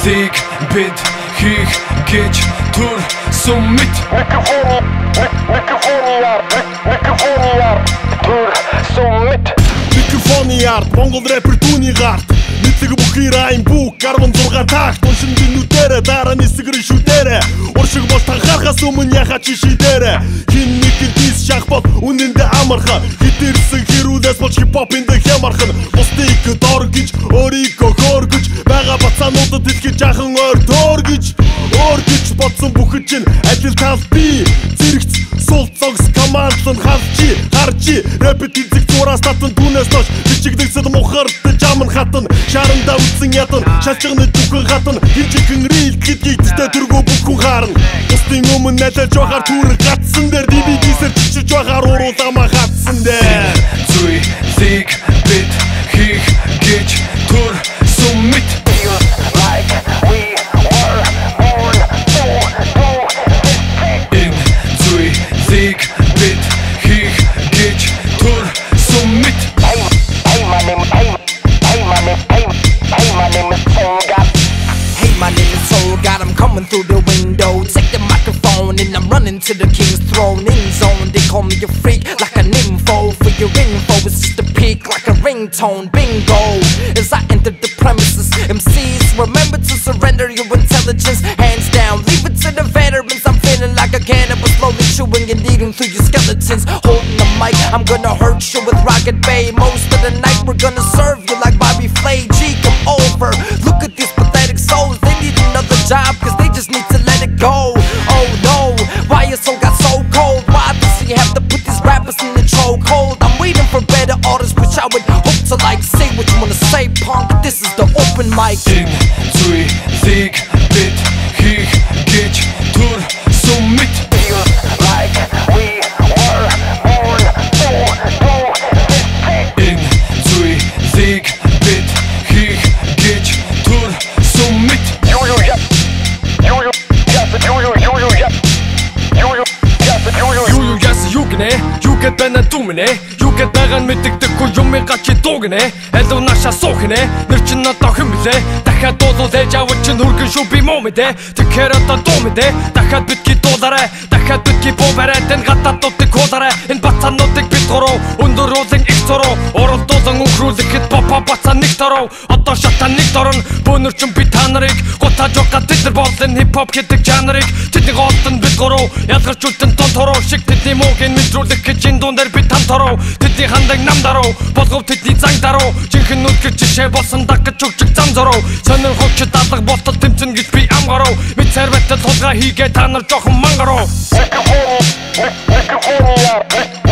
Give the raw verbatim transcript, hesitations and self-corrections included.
зийг бид хийх гэж түр сүмэт Микрофоны микрофоны яар микрофоны яар түр сүмэт Микрофоны яар Монгол рэпер түүний гарт Нийтлэг бүхий райм бүк арван зургаан тагт Уншин минутээрэ дараа нисгэрэн шүдээрэ Уршиг бол танхаархаас өмнө яхаа чи шидээрэ Хин нэгэн тийс шахбол үнэндээ амархан Хитэрсэн хэрүүлээс болж хипхопиндээ хямархан Бусдыг дор гэж өөрийгөө хөөр гэж Бага бацаануудад дэлхий жаахан ойр тоор гэж Өөр гэж бодсон бүхэн чинь адил тал би Зэрэгц сул цогс командлан халчи Харчи рэпэт эзэг зураас татан түүнээс тош Бичигдэгсэл мухард жаман хатан Шаранда үтсэн ятан Шалчганы дүхэн хатан Хинчикэн рил гэдгийг тэтэй түргөө бүхэн харан Бусдын өмнө нэлэж байгаар түрэг гатсан дээр ди би дисэр чичиж байгаар уруулама хатсан дээр Зүй зийг бид хийх гэж түр сүмэт Like we were born to do In зүй зийг бид хийх гэж түр сүмэт Hey, hey, my name is hey, hey, my name, hey, hey, my name is Soul God. Hey, my name is Soul God, I'm coming through the window. Take the microphone and I'm running to the king's throne. In zone, they call me a freak like an info. For your info, it's just a peak like a ringtone. Bingo, as I enter the premises, M Cs remember to surrender your intelligence. Hands down, leave it to the veterans. I'm feeling like a cannibal, slowly chewing and eating through your skeletons. Holding the mic, I'm gonna hurt you with Rocket Bay. Most of the night, we're gonna serve you like Bobby Flay. G, come over. Look at these pathetic souls. They need another job, cause they just need to let it go. Oh no, why your soul got so cold? Why does he have to put these rappers in the chokehold? I'm waiting for better artists, which I would hope to like. Say what you wanna say, punk. This is the open mic. In зүй зийг бид хийх гэж түр сүмэт Like we were born to do In зүй зийг бид хийх гэж түр сүмэт You, you, yeah. You, you, yes, you, you, you, you, yeah. You, you, yes, you, you, Юу юу яс юу гинэ юу гэд байна дүмнэ юу гэд байгаа нь мэддэггүй юм гачи дуугнэ аль унаашаа суух нэ нэр чин одоо хэн блэ дахиад дуулуул ээж авч чин хүргэн шүү би муу мэдэ тэгэхээр одоо дуу мэдэ дахиад битгий дуулаарэ дахиад битгий боварэ тэн гататуудыг хуулаарэ энэ бацаануудыг бит гурав өндөр уулын их зуруу уралдуулан өнхрүүлэхэд попа бацаа нэг дөрөв одоо шатаа нэг дөрөн бөөнөр чин би та нарыг гутааж байгаа тэдэр болон хипхоп гэдэг жанрыг тэдний голтон бит гурав ялгарчултан тон тороо шиг тэдний муугийн мэдрүүлэх гэж энэ дуун дээр би там тороо тэдний хандаг нам даруу болгов тэдний занг даруу жинхэнэ нүдгэж жишээ болсон даггаж өгчг зам зороо сонир хөвчд алга болтол тэмцэн гэж би амгаруу мэд сервэтэ тулга хийгээ та нар жоохон мангаруу Microphone, microphone, yeah.